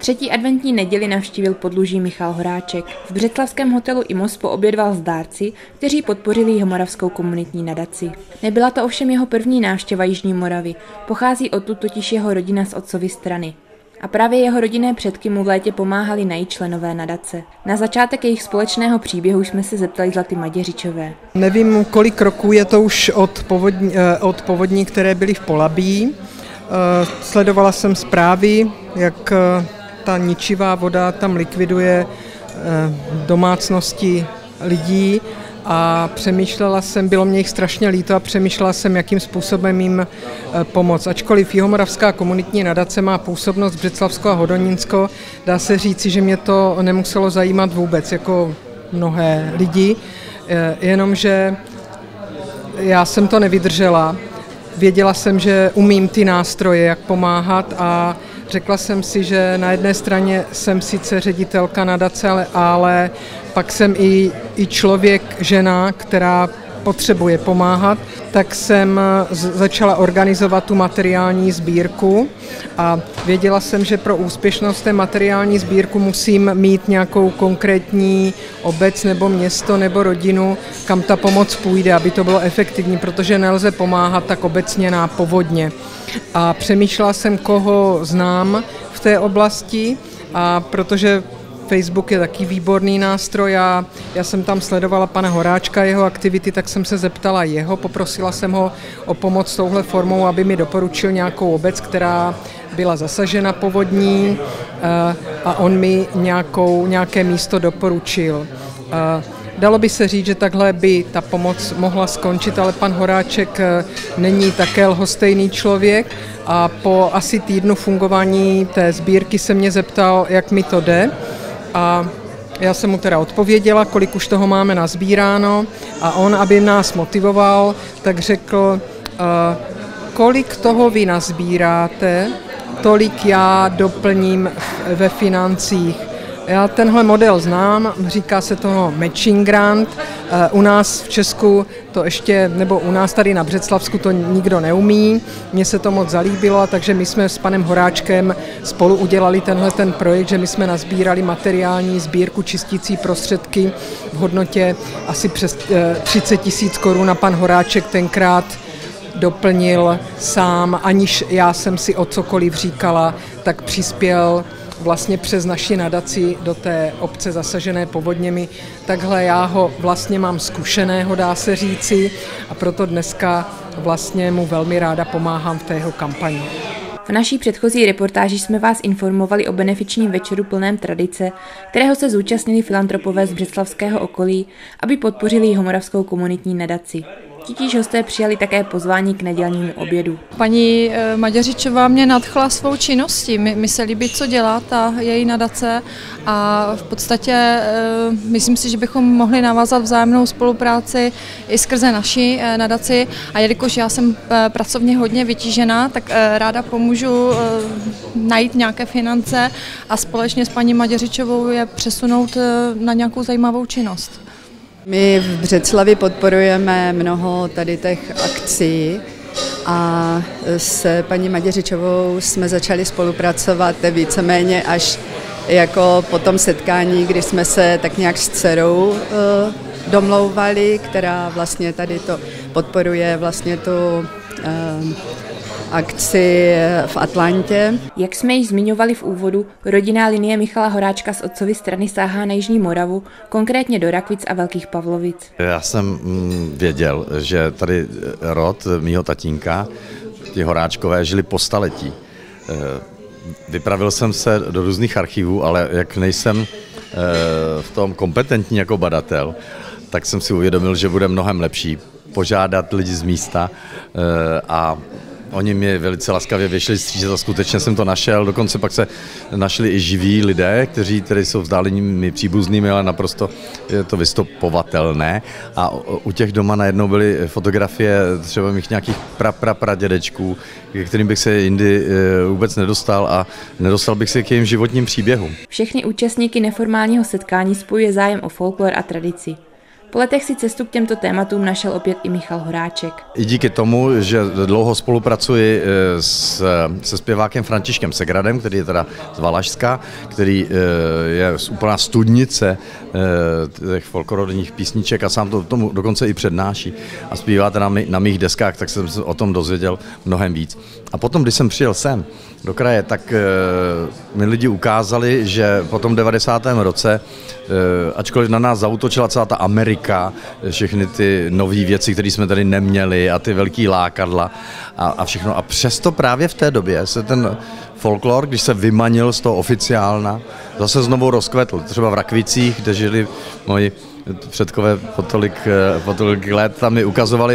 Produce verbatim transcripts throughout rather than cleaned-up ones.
Třetí adventní neděli navštívil Podluží Michal Horáček. V břeclavském hotelu Imos poobědval s dárci, kteří podpořili Jihomoravskou komunitní nadaci. Nebyla to ovšem jeho první návštěva Jižní Moravy, pochází odtud totiž jeho rodina z otcovy strany. A právě jeho rodinné předky mu v létě pomáhali najít členové nadace. Na začátek jejich společného příběhu jsme se zeptali Zlaty Maděřičové. Nevím, kolik roků je to už od povodní, od povodní, které byly v Polabí. Sledovala jsem zprávy, jak ta ničivá voda tam likviduje domácnosti lidí a přemýšlela jsem, bylo mě jich strašně líto a přemýšlela jsem, jakým způsobem jim pomoct. Ačkoliv Jihomoravská komunitní nadace má působnost Břeclavsko a Hodonínsko, dá se říci, že mě to nemuselo zajímat vůbec, jako mnohé lidi, jenomže já jsem to nevydržela. Věděla jsem, že umím ty nástroje, jak pomáhat a řekla jsem si, že na jedné straně jsem sice ředitelka nadace, ale, ale pak jsem i, i člověk, žena, která potřebuje pomáhat, tak jsem začala organizovat tu materiální sbírku a věděla jsem, že pro úspěšnost té materiální sbírku musím mít nějakou konkrétní obec nebo město nebo rodinu, kam ta pomoc půjde, aby to bylo efektivní, protože nelze pomáhat tak obecně na povodně. A přemýšlela jsem, koho znám v té oblasti a protože Facebook je taky výborný nástroj a já jsem tam sledovala pana Horáčka, jeho aktivity, tak jsem se zeptala jeho, poprosila jsem ho o pomoc touhle formou, aby mi doporučil nějakou obec, která byla zasažena povodní a on mi nějakou, nějaké místo doporučil. Dalo by se říct, že takhle by ta pomoc mohla skončit, ale pan Horáček není také lhostejný člověk a po asi týdnu fungování té sbírky se mě zeptal, jak mi to jde. A já jsem mu teda odpověděla, kolik už toho máme nazbíráno a on, aby nás motivoval, tak řekl, kolik toho vy nazbíráte, tolik já doplním ve financích. Já tenhle model znám, říká se toho matching grant. U nás v Česku to ještě, nebo u nás tady na Břeclavsku to nikdo neumí. Mně se to moc zalíbilo, takže my jsme s panem Horáčkem spolu udělali tenhle ten projekt, že my jsme nazbírali materiální sbírku čistící prostředky v hodnotě asi přes třicet tisíc korun a pan Horáček tenkrát doplnil sám, aniž já jsem si o cokoliv říkala, tak přispěl vlastně přes naši nadaci do té obce zasažené povodněmi. Takhle já ho vlastně mám zkušeného, dá se říci, a proto dneska vlastně mu velmi ráda pomáhám v té jeho kampani. V naší předchozí reportáži jsme vás informovali o benefičním večeru plném tradice, kterého se zúčastnili filantropové z břeclavského okolí, aby podpořili Jihomoravskou komunitní nadaci. Titíž hosté přijali také pozvání k nedělnímu obědu. Paní Maděřičová mě nadchla svou činností. Mi, mi se líbí, co dělá ta její nadace a v podstatě myslím si, že bychom mohli navázat vzájemnou spolupráci i skrze naší nadaci a jelikož já jsem pracovně hodně vytížená, tak ráda pomůžu najít nějaké finance a společně s paní Maděřičovou je přesunout na nějakou zajímavou činnost. My v Břeclavi podporujeme mnoho tady těch akcí a s paní Maděřičovou jsme začali spolupracovat víceméně až jako po tom setkání, kdy jsme se tak nějak s dcerou domlouvali, která vlastně tady to podporuje vlastně tu akci v Atlantě. Jak jsme již zmiňovali v úvodu, rodinná linie Michala Horáčka z otcovy strany sáhá na Jižní Moravu, konkrétně do Rakvic a Velkých Pavlovic. Já jsem věděl, že tady rod mýho tatínka, ti Horáčkové, žili po staletí. Vypravil jsem se do různých archivů, ale jak nejsem v tom kompetentní jako badatel, tak jsem si uvědomil, že bude mnohem lepší požádat lidi z místa a oni mě velice laskavě vyšli střízet a skutečně jsem to našel, dokonce pak se našli i živí lidé, kteří tedy jsou vzdálenými příbuznými, ale naprosto je to vystopovatelné. A u těch doma najednou byly fotografie třeba mých nějakých pra, pra, pradědečků, ke kterým bych se jindy vůbec nedostal a nedostal bych se k jejím životním příběhům. Všechny účastníky neformálního setkání spojuje zájem o folklor a tradici. Po letech si cestu k těmto tématům našel opět i Michal Horáček. I díky tomu, že dlouho spolupracuji s, se zpěvákem Františkem Segradem, který je teda z Valašska, který je úplná studnice těch folklorových písniček a sám to tomu dokonce i přednáší a zpívá teda na, na mých deskách, tak jsem se o tom dozvěděl mnohem víc. A potom, když jsem přijel sem do kraje, tak mi lidi ukázali, že po tom devadesátém roce, ačkoliv na nás zaútočila celá ta Amerika, všechny ty nové věci, které jsme tady neměli a ty velký lákadla a, a všechno. A přesto právě v té době se ten folklor, když se vymanil z toho oficiálna, zase znovu rozkvetl. Třeba v Rakvicích, kde žili moji předkové po tolik, po tolik let, tam mi ukazovali,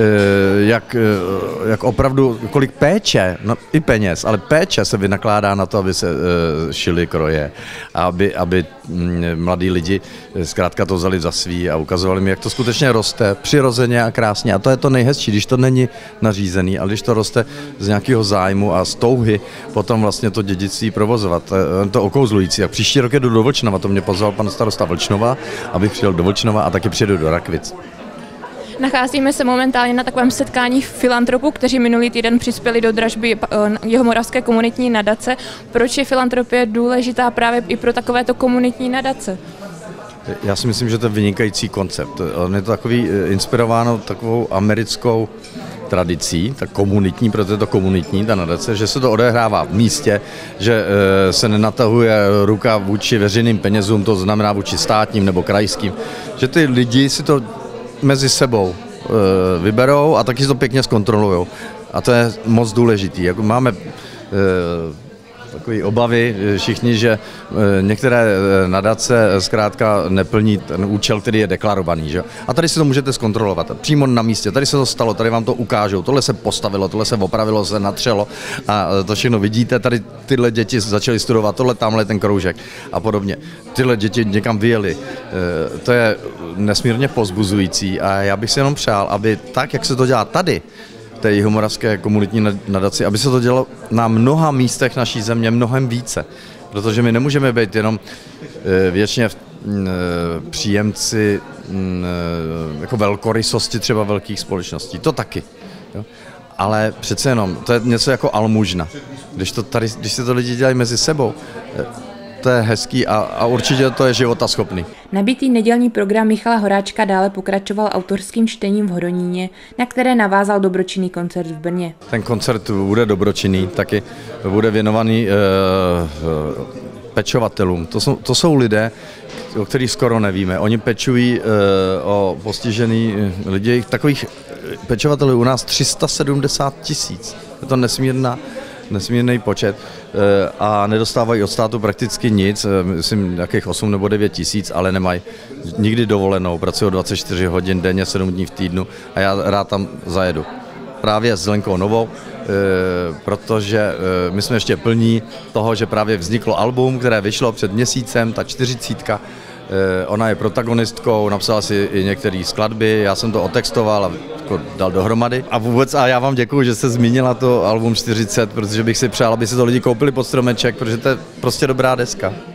jak, jak opravdu, kolik péče, no, i peněz, ale péče se vynakládá na to, aby se šily kroje, aby, aby mladí lidi zkrátka to vzali za svý a ukazovali mi, jak to skutečně roste přirozeně a krásně. A to je to nejhezčí, když to není nařízený, ale když to roste z nějakého zájmu a z touhy potom vlastně to dědictví provozovat. To je to okouzlující. A příští rok jdu do Vlčnova, to mě pozval pan starosta Vlčnova, abych přijel do Vlčnova a taky přijedu do Rakvic. Nacházíme se momentálně na takovém setkání filantropů, kteří minulý týden přispěli do dražby Jihomoravské komunitní nadace. Proč je filantropie důležitá právě i pro takovéto komunitní nadace? Já si myslím, že to je vynikající koncept. On je to takový inspirováno takovou americkou tradicí, tak komunitní, protože je to komunitní, ta nadace, že se to odehrává v místě, že e, se nenatahuje ruka vůči veřejným penězům, to znamená vůči státním nebo krajským, že ty lidi si to mezi sebou e, vyberou a taky si to pěkně zkontrolujou. A to je moc důležitý. Jako máme e, takové obavy všichni, že některé nadace zkrátka neplní ten účel, který je deklarovaný. Že? A tady si to můžete zkontrolovat přímo na místě. Tady se to stalo, tady vám to ukážou. Tohle se postavilo, tohle se opravilo, se natřelo a to všechno vidíte. Tady tyhle děti začaly studovat, tohle tamhle ten kroužek a podobně. Tyhle děti někam vyjeli. To je nesmírně povzbuzující a já bych si jenom přál, aby tak, jak se to dělá tady, té Jihomoravské komunitní nadaci, aby se to dělalo na mnoha místech naší země mnohem více. Protože my nemůžeme být jenom věčně příjemci jako velkorysosti třeba velkých společností. To taky. Jo? Ale přece jenom, to je něco jako almužna. Když, to tady, když se to lidi dělají mezi sebou, to je hezký a, a určitě to je životaschopný. Nabitý nedělní program Michala Horáčka dále pokračoval autorským čtením v Hodoníně, na které navázal dobročinný koncert v Brně. Ten koncert bude dobročinný, taky bude věnovaný e, e, pečovatelům. To jsou, to jsou lidé, o kterých skoro nevíme. Oni pečují e, o postižený lidi. Takových pečovatelů u nás tři sta sedmdesát tisíc. Je to nesmírná nesmírný počet a nedostávají od státu prakticky nic, myslím nějakých osm nebo devět tisíc, ale nemají nikdy dovolenou, pracují dvacet čtyři hodin denně, sedm dní v týdnu a já rád tam zajedu. Právě s Lenkou Novou, protože my jsme ještě plní toho, že právě vzniklo album, které vyšlo před měsícem, ta čtyřicítka. Ona je protagonistkou, napsala si i některé skladby, já jsem to otextoval a jako dal dohromady. A vůbec, a já vám děkuju, že jste zmínila to album čtyřicet, protože bych si přál, aby si to lidi koupili pod stromeček, protože to je prostě dobrá deska.